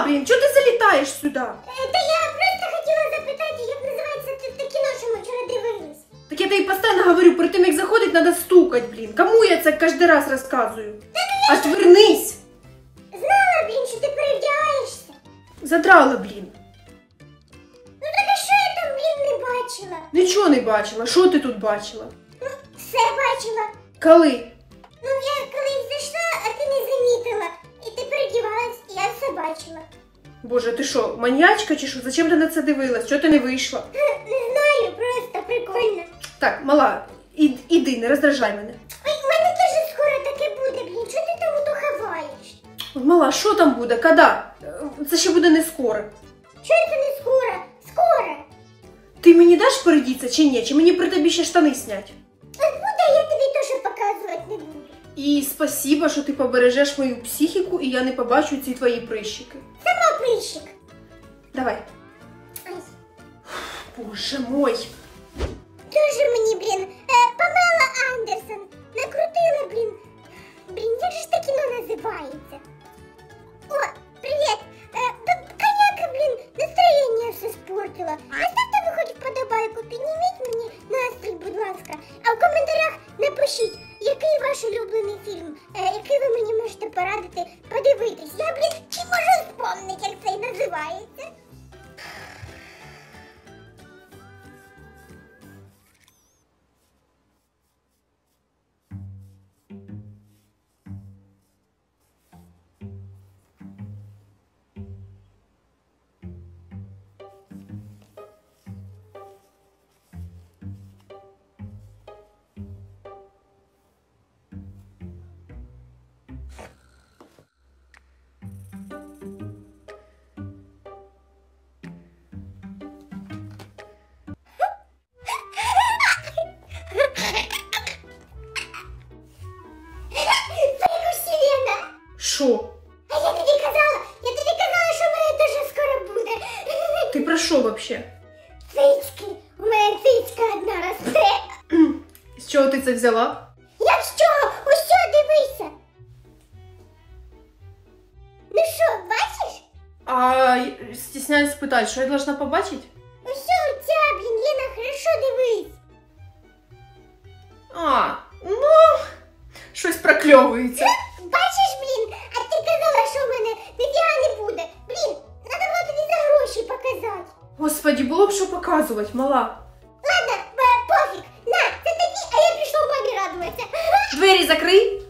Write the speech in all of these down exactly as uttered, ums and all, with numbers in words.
мала, блін, чого ти залітаєш сюди? Та я просто хотіла запитати, як називається те кіно, що ми вчора дивились. Так я тобі постійно говорю, перед тим, як заходить, треба стукати, блін. Кому я це кожен раз розказую? Отвернись! Знала, блін, що ти перевдягаєшся. Задрала, блін. Ну так а що я там, блін, не бачила? Нічого не бачила. Що ти тут бачила? Ну, все бачила. Коли? Ну, я коли зайшла, а ти не замітила. І ти передівалась, і я все бачила. Боже, ти що, маньячка чи що? Зачем ти на це дивилась? Чого ти не вийшла? Не знаю, просто прикольно. Так, мала, ід, іди, не роздражай мене. Ой, у мене теж скоро таке буде, блін. Що ти там ото ховаєш? Мала, що там буде? Кода? Це ще буде не скоро. Чого це не скоро? Скоро. Ти мені даш передіться чи ні? Чи мені при тобі ще штани снять? От буде, я тобі теж показувати не буду. І спасибо, що ти побережеш мою психіку, і я не побачу ці твої прищики. Сама прищик. Давай. Ай. Боже мой. Дуже мені, блін, е, Памела Андерсон накрутила, блін. Блін, як же ж те кіно називається? О, привіт. Е, тут коняка, блін, настроєння все спортила. Поставте ви хоч вподобайку, підніміть мені настрій, будь ласка. А в коментарях напишіть, який ваш улюблений фільм, е, який ви мені можете порадити подивитись. Я, блін, не можу вспомнити, як цей називається. Що? А я тобі казала, я тобі казала, що в мене дуже скоро буде. Ти про що вообще? Цицьки, у мене цицька одна росте. З чого ти це взяла? Як з чого? Усьо, дивися. Ну що, бачиш? А стісняюсь спитати, що я должна побачити? Усьо оця, блін, Лена, хорошо дивись. А, ну, щось прокльовується. Бачиш, блін, а ти казала, що в мене ніфіга не буде. Блін, треба було тобі за гроші показати. Господи, було б що показувати, мала. Ладно, е, пофіг, на, це тобі, а я прийшла мамі радуватися. Двері закрий.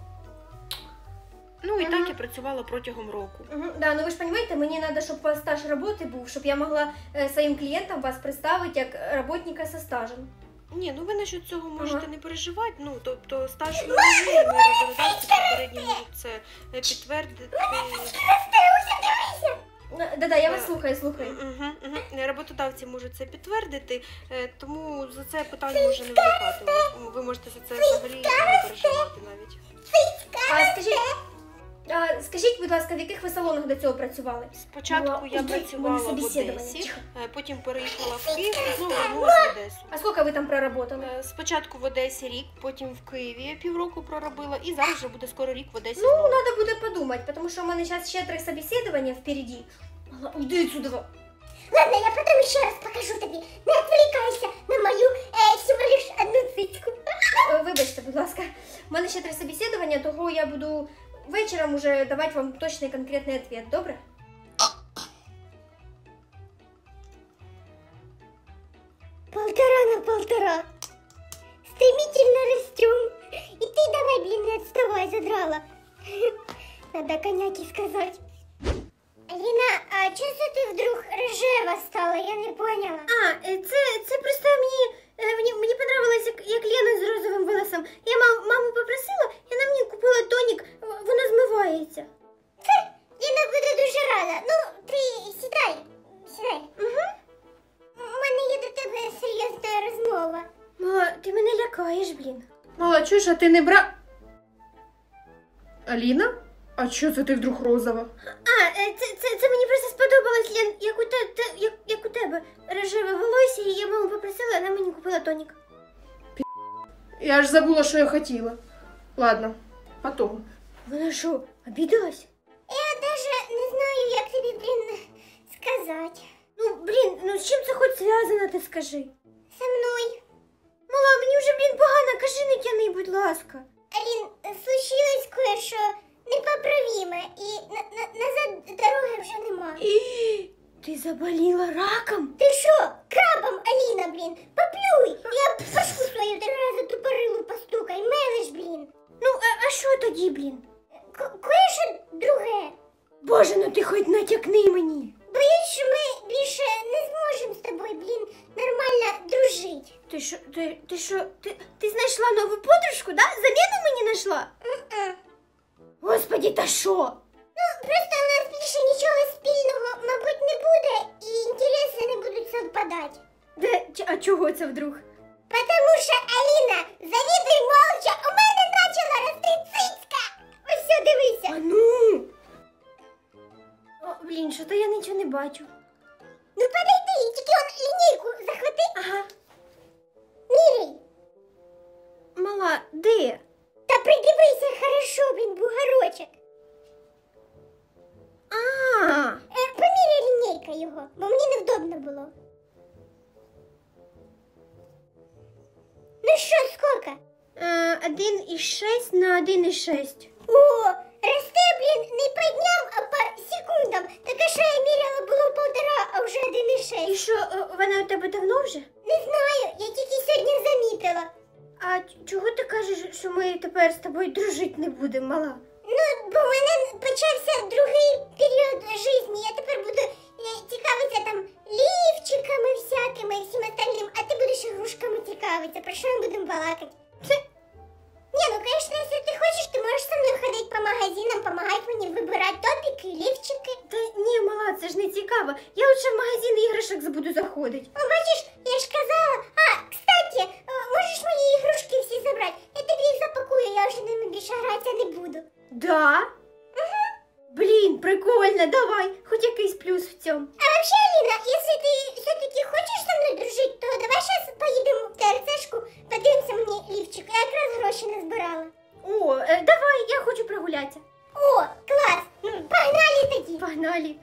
Ну і так я працювала протягом року. Угу, да, ну ви ж розумієте, мені треба, щоб у вас стаж роботи був, щоб я могла е, своїм клієнтам вас представити як роботника со стажем. Ні, ну ви насчет цього можете Ага. не переживати. Ну, тобто стаж ви не роботодавці попередньо можуть це е, підтвердити. Да-да, я вас слухаю, слухаю. Угу, угу. Роботодавці можуть це підтвердити, е, тому за це питання може не виникати. Ви- Ви можете за це взагалі не переживати навіть. А скажіть, а, скажіть, будь ласка, в яких ви салонах до цього працювали? Спочатку Була- я Ой, працювала мене в собеседування, Одесі, тихо. е, потім переїхала в Київ і знову вернулася в Одесу. А скільки ви там проработали? Е, Спочатку в Одесі рік, потім в Києві я півроку проробила, і зараз вже буде скоро рік в Одесі Ну, знову. треба буде подумати, тому що у мене зараз ще три собеседування впереді. Мала, уйди отсюда. Ладно, я потім ще раз покажу тобі. Не відволікайся на мою е, всього лиш одну цицьку. Е, Вибачте, будь ласка. У мене ще три собеседування, того я буду вечором уже давати вам точний конкретний відповідь, добре? Полтора на полтора. Стремительно растем. И ты давай, блин, не отставай, задрала. Надо коняки сказать. Аліна, а чого це ти вдруг рожева стала? Я не поняла. А, е, це, це просто мені, е, мені, мені понравилось, як, як Лена з розовим волосом. Я мам, маму попросила, і вона мені купила тонік, в- воно змивається. Ліна буде дуже рада. Ну, ти сідай, сідай. Угу. У мене є до тебе серйозна розмова. Мала, ти мене лякаєш, блін. Мала, чуєш, а ти не бра... Аліна? А чого це ти вдруг розова? А, е, це, це, це мені просто сподобалось, Лен, як у, те, те, як, як у тебе рожеве волосся, і я маму попросила, вона мені купила тонік. Я аж забула, що я хотіла. Ладно, потом. Вона що, обідалась? Я даже не знаю, як тобі блін, сказати? Ну, блін, ну з чим це хоч зв'язано, ти скажи? Со мною. Мала, мені вже, блін, погано, кажи, не тяни, будь ласка. Алін, случилось кое-що непоправиме, і на, на, назад дороги вже нема. І, ти заболіла раком? Ти що, крабом, Аліна, блін? Поплюй! Я башку свою три рази тупорилу постукай, мелиш, блін. Ну, а, а що тоді, блін? К- Кое-що друге. Боже, ну ти хоч натякни мені. Боюсь, що ми більше не зможемо з тобою, блін, нормально дружити. Ти що, ти, ти що, ти, ти знайшла нову подружку, да? Заміну мені знайшла? М-м. Господі, та що? Ну, просто у нас більше нічого спільного, мабуть, не буде, і інтереси не будуть совпадати. Де, ч- а чого це вдруг? Потому що, Аліна, завідуй молча, у мене почала рости цицька. Ось все, дивися. А ну! О, блін, що то я нічого не бачу. Ну подойди, тільки он лінійку захвати. Ага. Міряй. Мала, де? Та придивися хорошо, блін, бугорочок. А, Е, поміряй лінійка його, бо мені невдобно було. Ну що, скільки? е, один і шесть на один і шесть. О, росте, блін, не по дням, а по секундам. Таке, що я міряла, було полтора, а вже один і І шесть. що, е, вона у тебе давно вже? Не знаю, я тільки сьогодні замітила. А ч- чого ти кажеш, що ми тепер з тобою дружити не будемо, мала? Ну, бо в мене почався другий період життя. Я тепер буду е, цікавитися там лівчиками всякими і всім остальним, а ти будеш ігрушками цікавитися. Про що ми будемо балакати? Ні, ну, звісно, якщо ти хочеш, ти можеш зі мною ходити по магазинам, допомагати мені вибирати топіки, лівчики. Та ні, мала, це ж не цікаво. Я лише в магазин іграшок буду заходити. О, бачиш, я ж казала. А, кстати, е, можеш мої ігрушки всі забрати? Я тобі їх запакую, я вже ними більше гратися не буду. Да? Угу. Блін, прикольно, давай, хоч якийсь плюс в цьому. А вообще, Аліна, якщо ти все-таки хочеш зі мною дружити, то давай зараз поїдемо в ТРЦшку, подивимося мені лівчик. Я якраз гроші не збирала. О, е, давай, я хочу прогулятися. О, клас! Ну, погнали тоді. Погнали.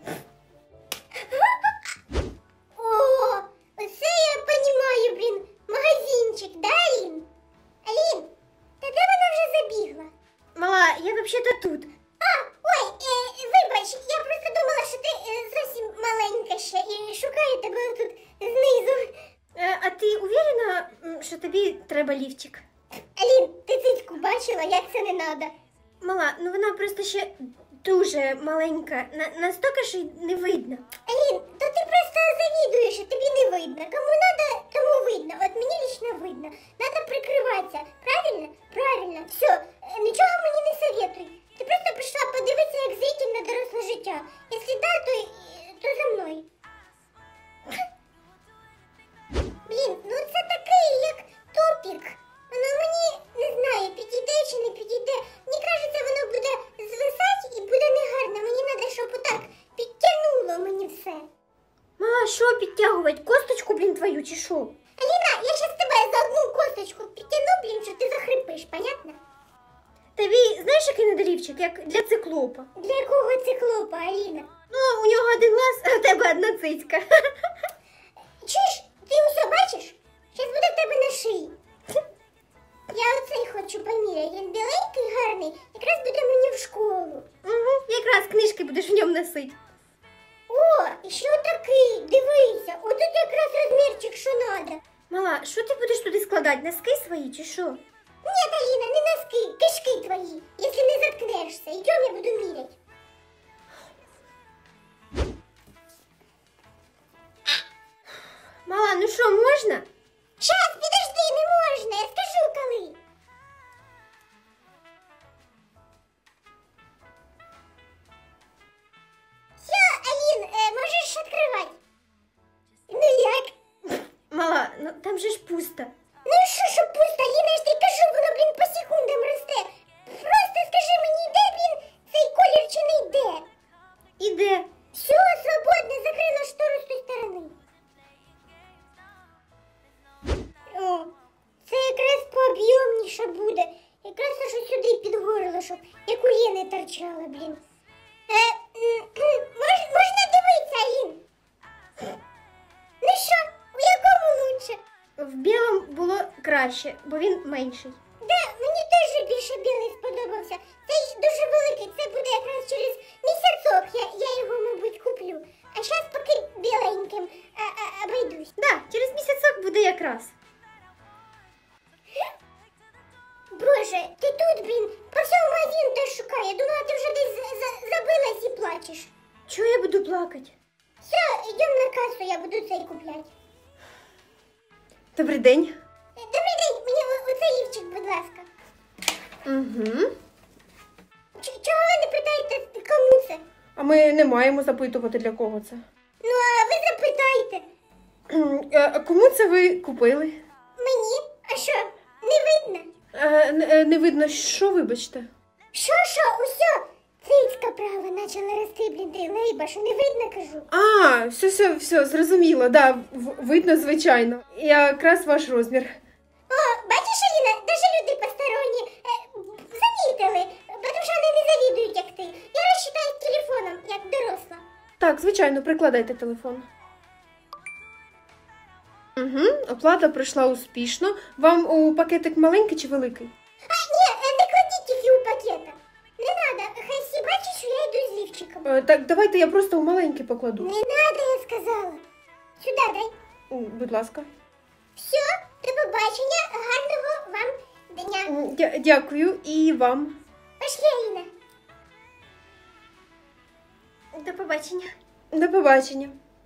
О, оце я понімаю, блін, магазинчик, да, Алін? Алін, та де вона вже забігла? Мала, я взагалі-то тут. А, ой, е, вибач, я просто думала, що ти е, зовсім маленька ще і шукаю тебе тут знизу. Е, а ти уверена, м, що тобі треба ліфчик? Алін, ти цицьку бачила, як це не надо? Мала, ну вона просто ще дуже маленька, на, настільки, що й не видно. Алін, то ти просто завідуєш, і тобі не видно. Кому надо, тому видно. От мені лично видно. Надо прикриватися. Правильно? Правильно. Все, е, нічого мені не советуй. Ти просто прийшла подивитися, як зритель на доросле життя. Якщо да, то, е, то за мною. Блін, ну це такий, як топік. Воно мені, не знаю, підійде чи не підійде. Мені кажеться, воно буде звисати і буде негарно. Мені треба, щоб отак підтягнуло мені все. Мала, що підтягувати? Косточку, блін, твою, чи що? Аліна, я щас тебе за одну косточку підтягну, блін, що ти захрипиш, понятно? Тобі, знаєш, який надо ліфчик, як для циклопа? Для якого циклопа, Аліна? Ну, у нього один глаз, а в тебе одна цицька. Чуєш, ти усе бачиш? Щас буде в тебе на шиї. Я оцей хочу поміряти, він біленький, гарний, якраз буде мені в школу. Угу, якраз книжки будеш в ньому носити. О, і що такий, дивися, отут якраз розмірчик, що надо. Мала, що ти будеш туди складати? Носки свої чи що? Ні, Аліна, не носки, кишки твої, якщо не заткнешся. Йдем, я буду міряти. Мала, ну що, можна? Щас, підожди, не можна, я скажу коли. Все, Алін, е, можеш відкривати. Ну як? Мала, ну там же ж пусто. Ну що, що пусто, Аліна, я ж тобі кажу, воно, блін, по секундам росте. Просто скажи мені, йде, блін, цей колір чи не йде? Іде. Все, свободно, закрила штору з тої сторони. О, це якраз пооб'ємніше буде. Якраз аж сюди під горло, щоб як у Лени торчала, блін. Е, м, м, мож, можна Ну що, у якому лучше? В білому було краще, бо він менший. Да, мені теж більше білий сподобався. Цей дуже великий, це буде якраз через місяцок, я, я його, мабуть, куплю. А зараз поки біленьким а, а, обійдусь. Да, через місяцок буде якраз. Боже, ти тут, блін, по всьому магазину теж шукаю. Я думала, ти вже десь за- за- забилась і плачеш. Чого я буду плакати? Все, йдемо на касу, я буду цей купляти. Добрий день. Добрий день, мені о- оцей лівчик, будь ласка. Угу. Ч- чого ви не питаєте, кому це? А ми не маємо запитувати, для кого це. Ну, а ви запитайте. Е, Кому це ви купили? Мені? А що, не видно? Е, Не, е, не видно, що, вибачте. Що, що, усьо? Цицька права почала рости, блін, ти лейба, що не видно, кажу. А, все, все, все, зрозуміло, да, в- видно, звичайно. Якраз ваш розмір. О, бачиш, Аліна, даже люди посторонні е, замітили, тому що вони не завідують, як ти. Я розчитаюсь телефоном, як доросла. Так, звичайно, прикладайте телефон. Угу, оплата пройшла успішно. Вам у пакетик маленький чи великий? А, ні, е, не кладіть тільки у пакета. Не надо, хай всі бачать, що я йду з лівчиком. Е, Так, давайте я просто у маленький покладу. Не надо, я сказала. Сюди дай. О, будь ласка. Все, до побачення, гарного вам дня. М, дя- Дякую і вам. Пошли, Аліна. До побачення. До побачення.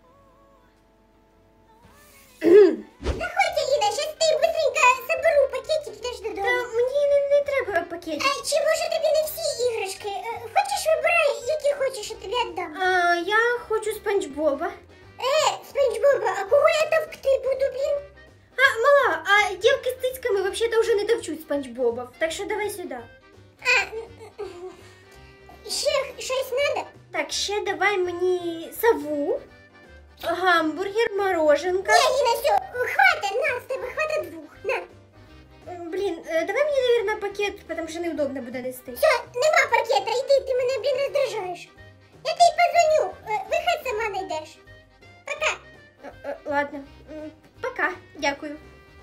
Заходь, Аліна, щас ти быстренько соберу пакетик, теж Та додому. мені не, не треба пакетик. А чи може тобі не всі іграшки? Е, Хочеш, вибирай, які хочеш, я тобі віддам. А, я хочу Спанч Боба. Е, Спанч Боба, а кого я товкти буду, блін? А, мала, а дівки з цицьками вообще-то вже не товчуть Спанч Боба. Так що давай сюди. А, м, м, м. ще щось надо? Так, ще давай мені сову, гамбургер, мороженка. Ні, Аліна, все, хватить, на, з тебе хватить двох, на. М, Блін, е, давай мені, наверное, пакет, тому що неудобно буде нести. Все, нема пакета, йди, ти мене, блін, роздражаєш. Я тобі позвоню, е, вихід сама знайдеш. Пока. Е, е, Ладно, М, пока, дякую.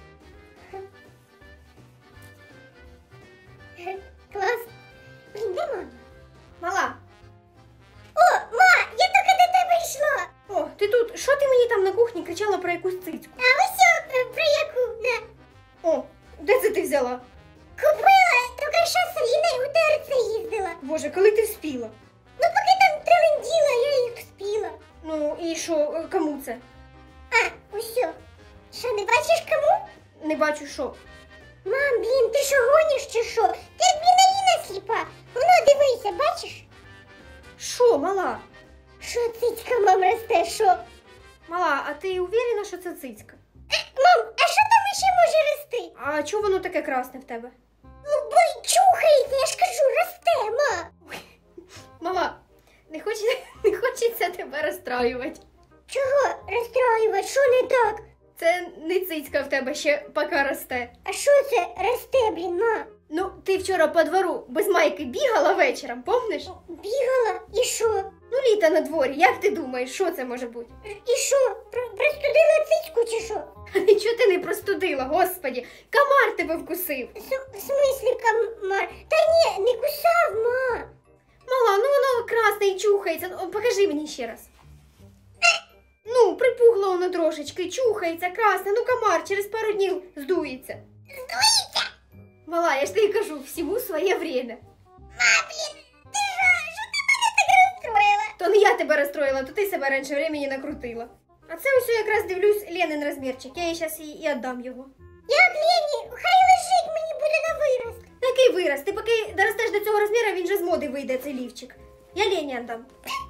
Клас. Блін, де мама? Мала, О, ма, я тільки до тебе йшла. о, ти тут, що ти мені там на кухні кричала про якусь цицьку? А ось е, про яку, на. О, де це ти взяла? Купила, тільки що з Аліною у ТРЦ їздила. Боже, коли ти вспіла? Ну, поки там треленділа, я їх спіла. Ну, і що, е, кому це? А, усьо. Що, не бачиш кому? Не бачу, що. Мам, блін, ти що гониш чи що? Ти, блін, Аліна сліпа. Воно, дивися, бачиш? Що, мала? Що цицька, мам, росте, що? Мала, а ти уверена, що це цицька? Мам, а що там іще може рости? А чого воно таке красне в тебе? Ну, бо чухається, я ж кажу, росте, ма. Мала, не хочеться, не хочеться тебе розстраювати. Чого розстроювати, що не так? Це не цицька в тебе ще поки росте. А що це росте, блін, ма? Ну, ти вчора по двору без майки бігала вечором, помниш? Бігала, і що? Ну, літо на дворі, як ти думаєш, що це може бути? І що, про- простудила цицьку чи що? А нічого ти не простудила, господі, комар тебе вкусив. С- В смислі, комар? Та ні, не кусав, ма. Мала, ну воно красне і чухається, ну, покажи мені ще раз. Ну, припухло воно трошечки, чухається, красне, ну комар через пару днів здується. Здується? Мала, я ж тобі кажу, всьому своє время. Ма, блін, ти що, що ти мене так розстроїла? То не я тебе розстроїла, то ти себе раніше времени накрутила. А це ось якраз дивлюсь Ленин розмірчик, я їй зараз і, і віддам його. Як Лені, хай лежить, мені буде на вираз. Який вираз? Ти поки доростеш до цього розміру, він же з моди вийде, цей лівчик. Я Лені віддам.